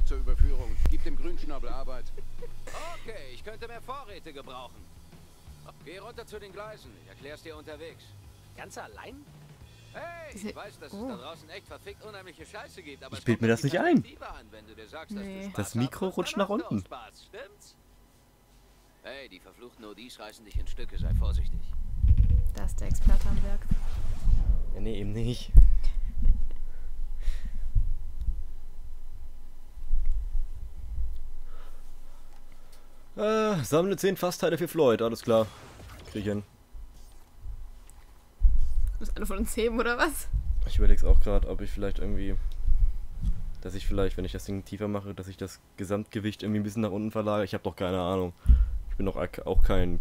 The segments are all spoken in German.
genug zur Überführung. Gib dem Grünschnabel Arbeit. Okay, ich könnte mehr Vorräte gebrauchen. Geh runter zu den Gleisen. Ich erklär's dir unterwegs. Ganz allein? Hey, ich weiß, dass es da draußen echt verfickt unheimliche Scheiße gibt, aber ich bild mir das nicht ein. Wenn du dir sagst, dass du Spaß Das Mikro rutscht nach unten. Spaß, stimmt's? Hey, die verfluchten ODs reißen dich in Stücke, sei vorsichtig. Da ist der Experte am Werk. Ja, nee, eben nicht. Sammle 10 Fassteile für Floyd, alles klar. Krieg ich hin. Muss einer von uns heben, oder was? Ich überleg's auch gerade, ob ich vielleicht irgendwie... Dass ich vielleicht, wenn ich das Ding tiefer mache, dass ich das Gesamtgewicht irgendwie ein bisschen nach unten verlagere. Ich habe doch keine Ahnung. Ich bin doch auch kein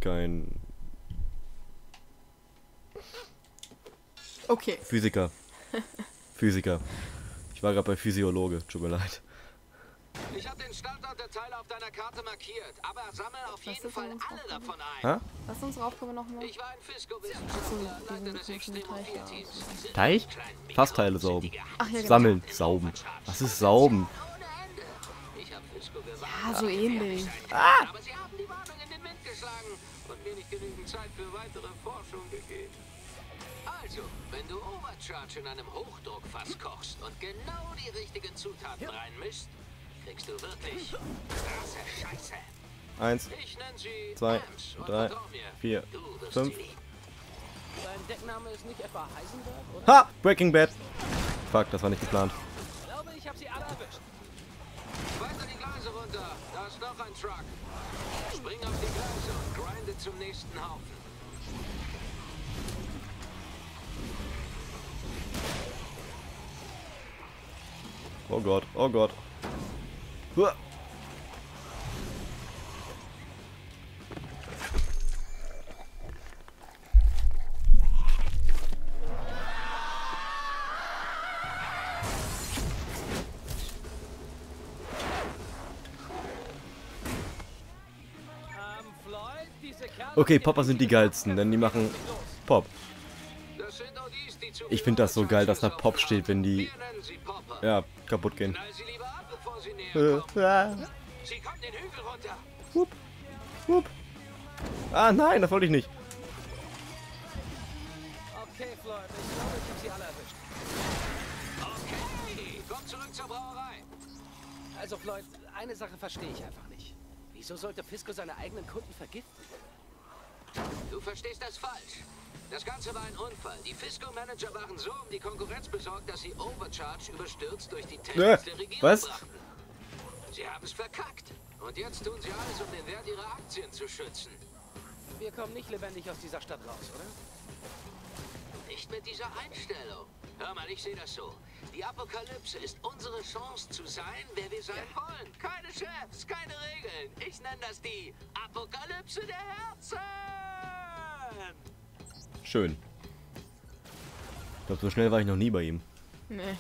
Okay. Physiker. Physiker. Ich war gerade bei Physiologe, tut mir leid. Ich habe den Standort der Teile auf deiner Karte markiert, aber sammel auf jeden Fall alle davon ein. Ha? Was ist unsere Aufgabe nochmal? Ich war ein Fisco-Wissenschaftler, Leiter des Extremopil-Teams. Teich? Fassteile saugen. Ach ja, genau. Sammeln, sauben. Was ist sauben? Ich habe Fisco Ja, so ähnlich. aber sie haben die Warnung in den Wind geschlagen und mir nicht genügend Zeit für weitere Forschung gegeben. Also, wenn du Overcharge in einem Hochdruckfass kochst und genau die richtigen Zutaten reinmischst, kriegst du wirklich krasse Scheiße. 1, Ich nenne sie 2, Ams und 3, vertrau mir, 4, du wirst 5. sie lieben. Dein Deckname ist nicht etwa Heisenberg, oder? Ha! Breaking Bad. Fuck, das war nicht geplant. Ich glaube, ich habe sie alle erwischt. Weiter die Gleise runter. Da ist noch ein Truck. Spring auf die Gleise und grinde zum nächsten Haufen. Oh Gott, oh Gott. Huah. Floyd, diese Kerle Okay, Popper sind die geilsten, denn die machen Pop. Das sind ODs, die zu Ich finde das so geil, dass da Pop steht, wenn die Wir nennen sie Popper. ja kaputt gehen. Knall sie lieber ab, bevor sie näher kommen. Ah, Sie kommen den Hügel runter. hup, hup. Ah nein, das wollte ich nicht. Okay, Floyd, ich glaube, ich habe sie alle erwischt. Okay, komm zurück zur Brauerei. Also, Floyd, eine Sache verstehe ich einfach nicht. Wieso sollte Fisco seine eigenen Kunden vergiften? Du verstehst das falsch. Das Ganze war ein Unfall. Die Fisco-Manager waren so um die Konkurrenz besorgt, dass sie Overcharge überstürzt durch die Tanks der Regierung was? brachten. Sie haben es verkackt. Und jetzt tun sie alles, um den Wert ihrer Aktien zu schützen. Wir kommen nicht lebendig aus dieser Stadt raus, oder? Nicht mit dieser Einstellung. Hör mal, ich sehe das so. Die Apokalypse ist unsere Chance zu sein, wer wir sein wollen. Keine Chefs, keine Regeln. Ich nenne das die Apokalypse der Herzen. Schön. Ich glaube, so schnell war ich noch nie bei ihm. Nee.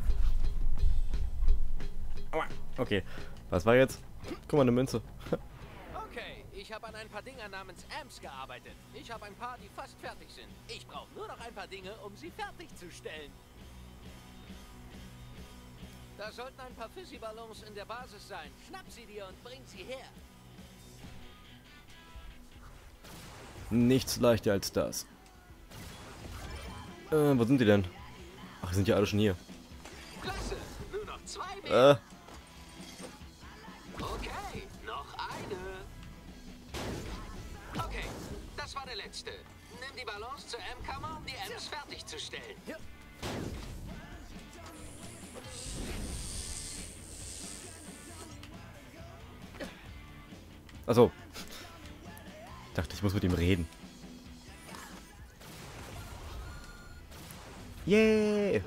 Aua. Okay, was war jetzt? Guck mal, eine Münze. Okay, ich habe an ein paar Dinger namens Amps gearbeitet. Ich habe ein paar, die fast fertig sind. Ich brauche nur noch ein paar Dinge, um sie fertigzustellen. Da sollten ein paar Fizzy-Ballons in der Basis sein. Schnapp sie dir und bring sie her. Nichts leichter als das. Wo sind die denn? Ach, die sind ja alle schon hier. Klasse, nur noch 2 mehr. Okay, noch eine. Okay, das war der letzte. Nimm die Ballons zur M-Kammer, um die Amps fertigzustellen. Achso. Ich dachte, ich muss mit ihm reden. Yay!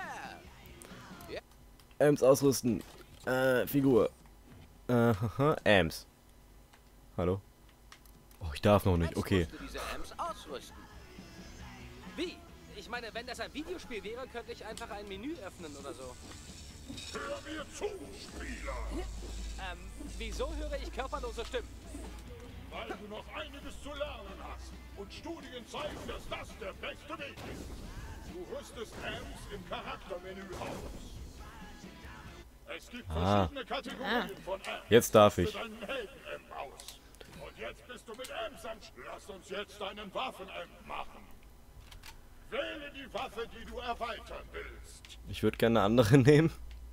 Amps ausrüsten. Figur. Haha, Amps. Hallo? Oh, ich darf noch nicht. Okay. Musst du diese Amps ausrüsten. Wie? Ich meine, wenn das ein Videospiel wäre, könnte ich einfach ein Menü öffnen oder so. Hör mir zu, Spieler! Wieso höre ich körperlose Stimmen? Weil du noch einiges zu lernen hast. Und Studien zeigen, dass das der beste Weg ist. Du rüstest Amps im Charaktermenü aus. Es gibt verschiedene Kategorien von Amps. Jetzt darf ich. Für deinen Helden-Amp aus. Und jetzt bist du mit Amps am Lass uns jetzt einen Waffen-Amp machen. Wähle die Waffe, die du erweitern willst. Ich würde gerne eine andere nehmen.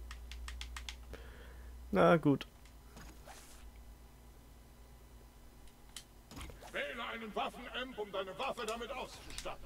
Na gut. Wähle einen Waffen-Amp, um deine Waffe damit auszustatten.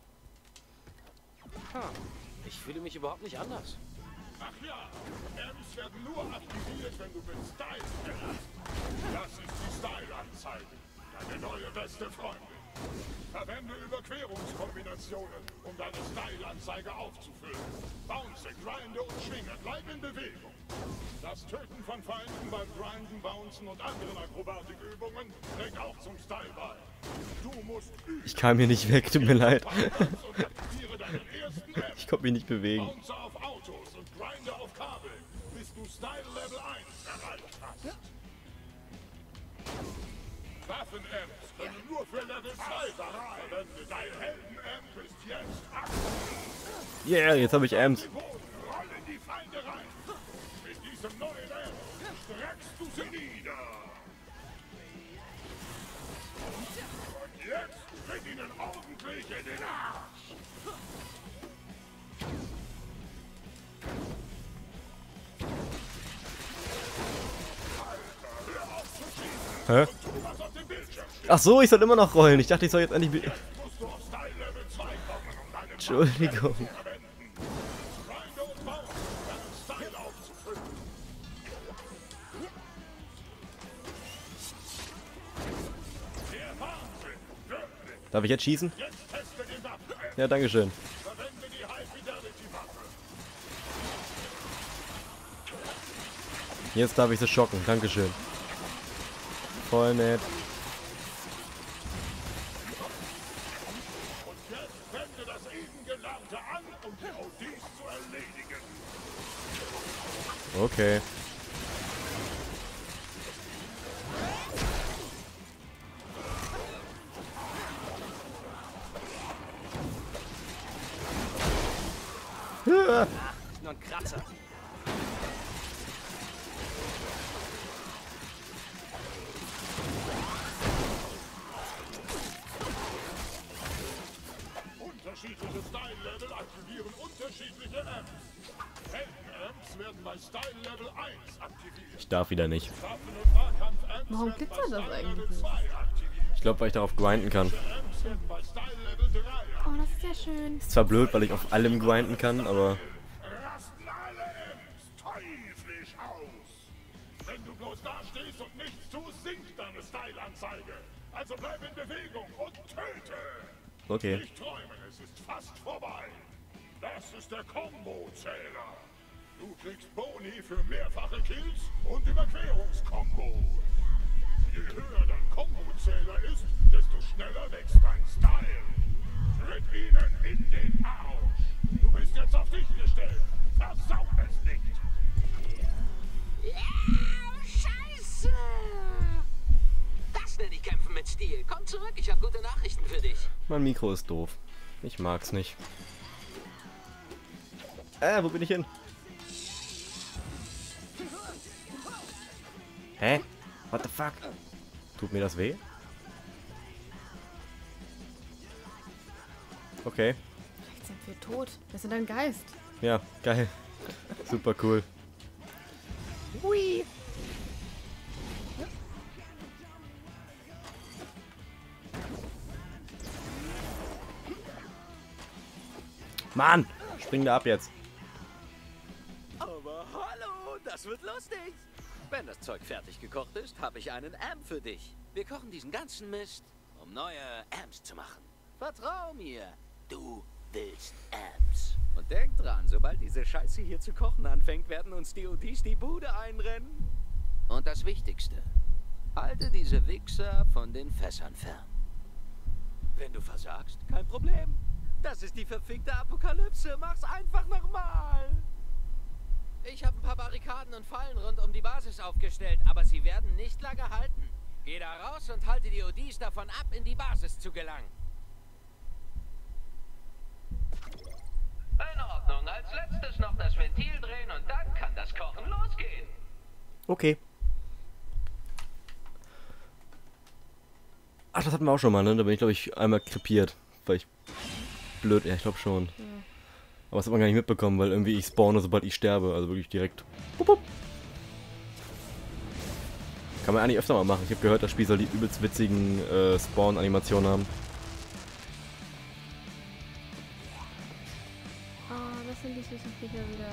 Ich fühle mich überhaupt nicht anders. Ach ja, Amps werden nur aktiviert, wenn du mit Style spielst. Das ist die Style-Anzeige. Deine neue beste Freundin. Verwende Überquerungskombinationen, um deine Style-Anzeige aufzufüllen. Bounce, grinde und schwinge, bleib in Bewegung. Das Töten von Feinden beim Grinden, Bouncen und anderen Akrobatikübungen trägt auch zum Style bei. Du musst üben. Ich kam hier nicht weg, tut mir leid. Und aktiviere deinen ersten Amp. Ich konnte mich nicht bewegen. Bounce auf Autos und grinde auf Kabel, bis du Style Level 1 erreicht hast. Waffen-Amps können nur für Level 2 sein. Verwende dein Helden-Amp ist jetzt aktiv. Yeah, jetzt habe ich Amps. Rolle die Feinde rein. Mit diesem neuen Amp streckst du sie nieder. Und jetzt tritt ihnen ordentlich in den Arsch. Hä? Was auf dem Bildschirm steht, Ach so, ich soll immer noch rollen. Ich dachte, ich soll jetzt endlich... musst du auf Style Level 2 kommen, um deine Entschuldigung. Grinde und Bounce, um deinen Style aufzufüllen. Der Wahnsinn, wirklich. Darf ich jetzt schießen? Jetzt teste den Waffen-Amp. Ja, dankeschön. Verwende die High-Fidelity-Waffe. Jetzt darf ich sie schocken. Dankeschön. Voll nett. Und jetzt wende das eben Gelernte an, um die ODs zu erledigen. Okay. Nur ein Kratzer. Unterschiedliche Style-Level aktivieren unterschiedliche Amps. Helden-Amps werden bei Style-Level 1 aktiviert. Ich darf wieder nicht. Waffen- und Nahkampf-Amps Warum werden glitzert bei das Style-Level eigentlich? 2 aktiviert. Ich glaube, weil ich darauf grinden kann. Amps werden bei Style-Level 3 aktiviert. Oh, das ist ja schön. Ist zwar blöd, weil ich auf allem grinden kann, aber... Rasten alle Amps teuflisch aus. Wenn du bloß dastehst und nichts tust, sinkt deine Style-Anzeige. Also bleib in Bewegung und töte. Okay. Nicht träumen, es ist fast vorbei. Das ist der Combo-Zähler. Du kriegst Boni für mehrfache Kills und Überquerungskombo. Je höher dein Combo-Zähler ist, desto schneller wächst dein Style. Tritt ihnen in den Arsch. Du bist jetzt auf dich gestellt. Versau es nicht. Scheiße! Das nenne ich Kämpfen mit Stil. Komm zurück, ich habe gute Nachrichten für dich. Mein Mikro ist doof. Ich mag's nicht. Wo bin ich hin? Hä? What the fuck? Tut mir das weh? Okay. Jetzt sind wir tot. Wir sind ein Geist. Ja, geil. Super cool. Hui. Mann! Spring da ab jetzt. Aber hallo, das wird lustig. Wenn das Zeug fertig gekocht ist, habe ich einen Amp für dich. Wir kochen diesen ganzen Mist, um neue Amps zu machen. Vertrau mir, du willst Amps. Und denk dran, sobald diese Scheiße hier zu kochen anfängt, werden uns die ODs die Bude einrennen. Und das Wichtigste, halte diese Wichser von den Fässern fern. Wenn du versagst, kein Problem. Das ist die verfickte Apokalypse. Mach's einfach nochmal. Ich habe ein paar Barrikaden und Fallen rund um die Basis aufgestellt, aber sie werden nicht lange halten. Geh da raus und halte die ODs davon ab, in die Basis zu gelangen. In Ordnung, als letztes es noch das Ventil drehen und dann kann das Kochen losgehen. Okay. Ach, das hatten wir auch schon mal, ne? Da bin ich, glaube ich, einmal krepiert. Weil ich blöd, ja, ich glaube schon. Ja. Aber das hat man gar nicht mitbekommen, weil irgendwie ich spawne, sobald ich sterbe. Also wirklich direkt. Wupp, wupp. Kann man eigentlich öfter mal machen. Ich habe gehört, das Spiel soll die übelst witzigen Spawn-Animationen haben. Oh, das sind die süßen Viecher wieder.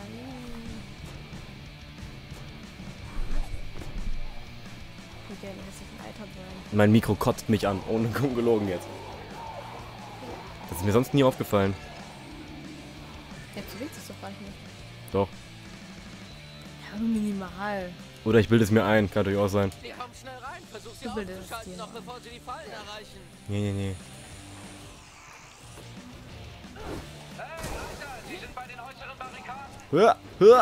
Ich will gerne hässlichen Alter sein. Mein Mikro kotzt mich an, ohne gelogen jetzt. Das ist mir sonst nie aufgefallen. Jetzt willst du es doch gleich nicht. Doch. Ja, minimal. Oder ich bilde es mir ein, kann durchaus sein. Die kommen schnell rein, versuch sie Du bildest auszuschalten, dir noch bevor sie die Fallen erreichen. Nee. Hey, Leute, sie sind bei den äußeren Barrikaden. Hör, hör.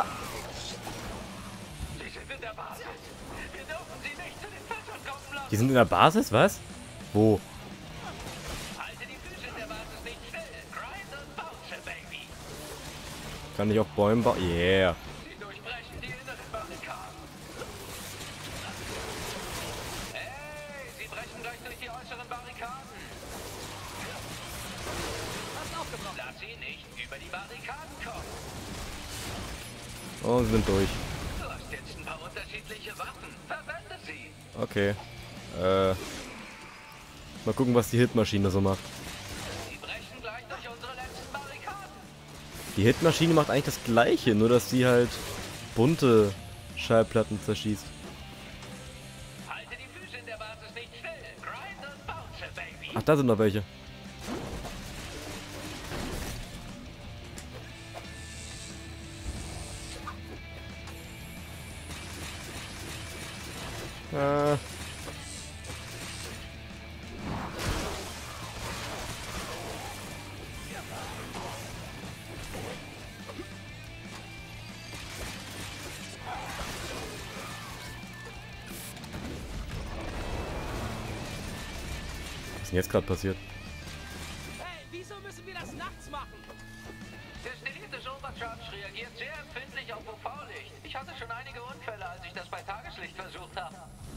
Sie sind in der Basis. Wir dürfen sie nicht zu den Fischern kommen lassen. Die sind in der Basis, was? Wo? Halte die Füße in der Basis nicht still. Grind und bounce, Baby. Kann ich auf Bäumen bauen? Yeah. Sie durchbrechen die inneren Barrikaden. Hey, sie brechen gleich durch die äußeren Barrikaden. Hast aufgebrochen. Lass sie nicht über die Barrikaden kommen. Oh, sie sind durch. Du hast jetzt ein paar unterschiedliche Waffen. Verwende sie. Okay. Mal gucken, was die Hitmaschine so macht. Sie brechen gleich durch unsere letzten Barrikaden. Die Hitmaschine macht eigentlich das gleiche, nur dass sie halt bunte Schallplatten zerschießt. Halte die Füße in der Basis nicht still. Grind und bounce, Baby. Ach, da sind noch welche. Was ist denn jetzt gerade passiert? Hey, wieso müssen wir das nachts machen? Der stilierte Supercharge reagiert sehr empfindlich auf UV-Licht. Ich hatte schon einige Unfälle, als ich das bei Tageslicht versucht habe.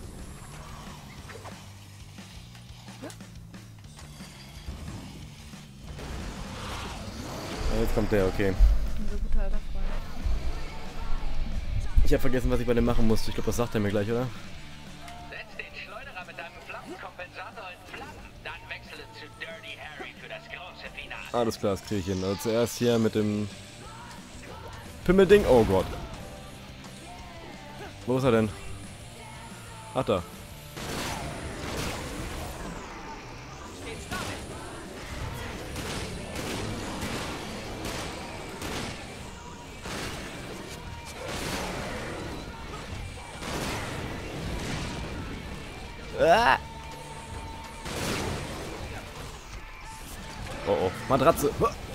Ja, jetzt kommt der, okay. Unser guter alter Freund. Ich habe vergessen, was ich bei dem machen musste. Ich glaube, das sagt er mir gleich, oder? Setz den Schleuderer mit deinem Flammenkompensator in Flammen. Dann wechsle zu Dirty Harry für das große Finale. Alles klar, das kriege ich hin. Also zuerst hier mit dem Pimmelding. Oh Gott. Wo ist er denn? Ach, da. Ah. Oh oh, Matratze.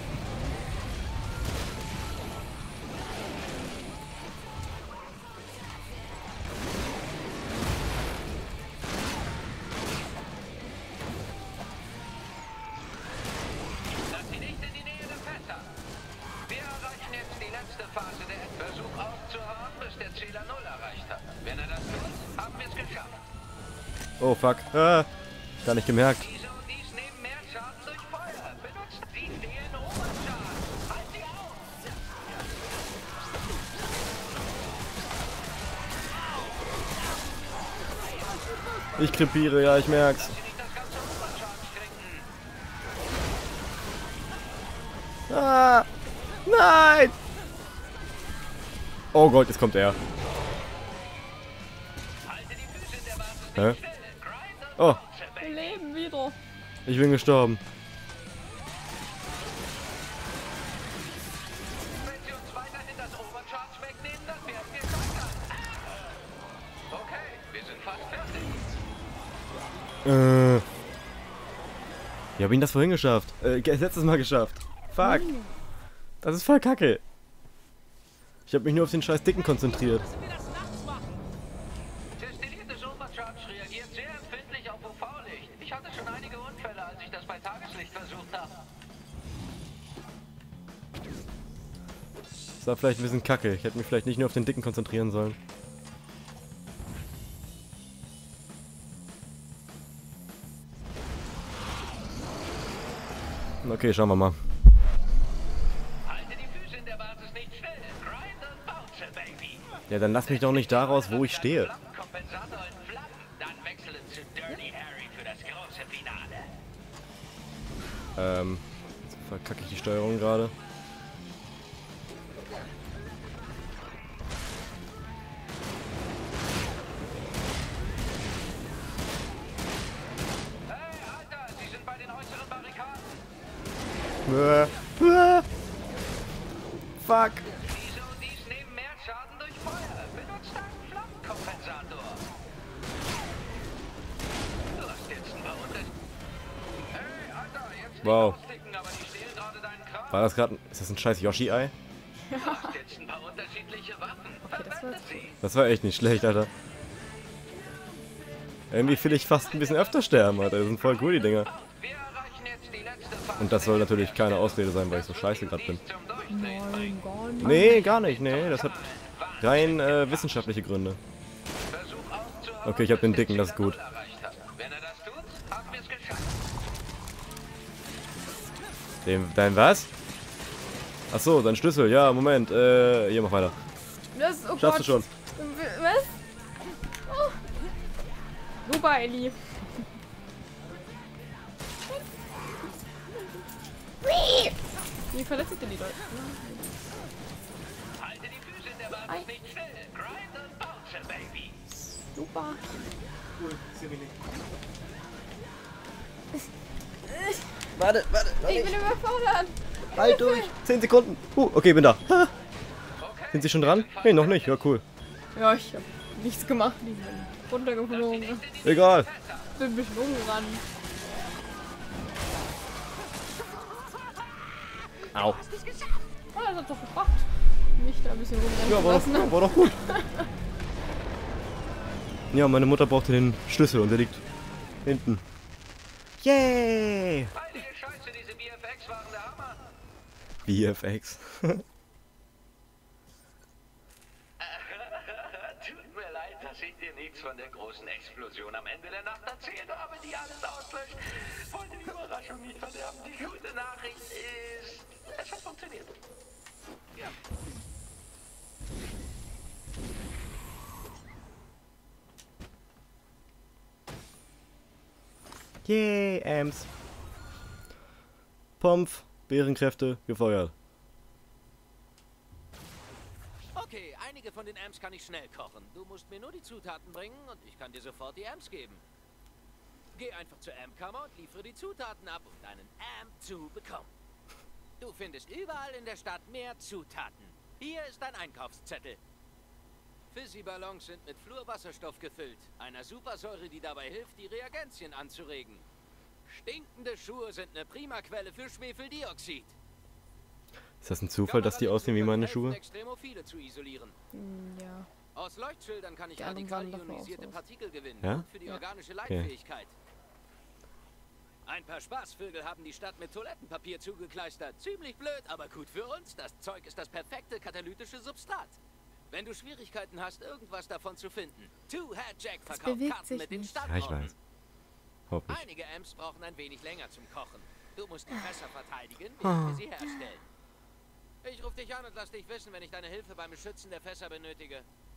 Lass sie nicht in die Nähe der Fässer. Wir erreichen jetzt die letzte Phase der Versuch aufzuhören, bis der Zähler 0 erreicht hat. Wenn er das tut, haben wir es geschafft. Oh fuck. Ah, gar nicht gemerkt. Diese und dies nehmen mehr Schaden durch Feuer. Benutzt sie stehlen Oberschaden. Halt sie auf! Ich krepiere, ja, ich merk's. Lass sie nicht das ganze Oberschaden trinken. Ah, nein! Oh Gott, jetzt kommt er. Halte die Füße in der Basis nicht Hä? still. Grind und Oh, bounce, Wir Baby. leben wieder. ich bin gestorben. Wenn sie uns weiterhin das Overcharge wegnehmen, dann werden wir scheitern. Okay, wir sind fast fertig. Wie hab ich das vorhin geschafft? Letztes Mal geschafft. Fuck. Das ist voll kacke. Ich habe mich nur auf den scheiß Dicken konzentriert. Müssen wir das nachts machen? Der stilierte Supercharge reagiert sehr empfindlich auf UV-Licht. Ich hatte schon einige Unfälle, als ich das bei Tageslicht versucht habe. Das war vielleicht ein bisschen kacke. Ich hätte mich vielleicht nicht nur auf den Dicken konzentrieren sollen. Okay, schauen wir mal. Halte die Füße in der Basis nicht still. Grind und bounce, Baby. Ja, dann lass mich doch nicht daraus, wo ich stehe. Kompensator in Flammen. Dann wechsle zu Dirty Harry für das große Finale. Jetzt verkacke ich die Steuerung gerade. Hey, Alter, Sie sind bei den äußeren Barrikaden. Fuck. Wieso? Dies nehmen mehr Schaden durch Feuer. Benutzt einen Flammenkompensator. Du hast jetzt ein paar Hey, Alter, jetzt Wow. nicht austicken, aber die stehlen gerade deinen Kram. War das gerade... Ist das ein scheiß Yoshi-Ei? Du hast jetzt ein paar unterschiedliche Waffen. Verwende sie. Das war echt nicht schlecht, Alter. Irgendwie will ich fast ein bisschen öfter sterben, Alter. Das sind voll cool, die Dinger. Wir erreichen jetzt die letzte Phase. Und das soll natürlich keine Ausrede sein, weil ich so scheiße gerade bin. Zum Durchdrehen Nein, bringen. gar nicht. Nee, gar nicht. Nee, das hat rein wissenschaftliche Gründe. Versuch aufzuhauen, Okay, ich hab den bis Dicken, das ist Ziel gut. erreicht hat. Wenn er das tut, haben wir es geschafft. Dein was? Ach so, dein Schlüssel. Ja, Moment. Hier, mach weiter. Das, oh Schaffst Gott. du schon. Was? Oh. Super, Ellie. Wie verletzt ihr denn die Leute? Halte die Füße in der Basis nicht still. Grind und bounce, Baby. Super. Warte. Ich bin überfordert. Halt durch. 10 Sekunden. Okay, bin da. Sind Sie schon dran? Nee, noch nicht. Ja, cool. Ja, ich hab nichts gemacht. Ich bin runtergeflogen. Egal. Bin ein bisschen umgerannt. Au. Oh, das hat doch gebracht. Mich da ein bisschen rumrennen Ja, zu lassen. war doch gut. Ja, meine Mutter brauchte den Schlüssel und der liegt hinten. Yay! Heilige Scheiße, diese VFX waren der Hammer. VFX. Tut mir leid, dass ich dir nichts von der großen Explosion am Ende der Nacht erzählt habe, die alles auslöscht. Wollte die Überraschung nicht verderben. Die gute Nachricht ist, es hat funktioniert. Ja. Yay, Ems. Pomf, Bärenkräfte, gefeuert. Okay, einige von den Amps kann ich schnell kochen. Du musst mir nur die Zutaten bringen und ich kann dir sofort die Amps geben. Geh einfach zur Amp-Kammer und liefere die Zutaten ab, um deinen Amp zu bekommen. Du findest überall in der Stadt mehr Zutaten. Hier ist dein Einkaufszettel. Fizzy-Ballons sind mit Fluorwasserstoff gefüllt, einer Supersäure, die dabei hilft, die Reagenzien anzuregen. Stinkende Schuhe sind eine prima Quelle für Schwefeldioxid. Ist das ein Zufall, dass die aussehen wie meine Schuhe? Extremophile zu isolieren. Ja. Aus Leuchtschildern kann ich Die anderen radikal sahen davor ionisierte auch so aus. Partikel gewinnen. Ja? Gut für die organische Leitfähigkeit. Ein paar Spaßvögel haben die Stadt mit Toilettenpapier zugekleistert. Ziemlich blöd, aber gut für uns. Das Zeug ist das perfekte katalytische Substrat. Wenn du Schwierigkeiten hast, irgendwas davon zu finden, Two-Hat Jack verkauft bewegt Karten sich mit den nicht. Ja, ich Standorten. weiß. Hoffentlich. Einige Amps brauchen ein wenig länger zum Kochen. Du musst die Fässer verteidigen, während wir sie herstellen. Ich rufe dich an und lass dich wissen, wenn ich deine Hilfe beim Beschützen der Fässer benötige.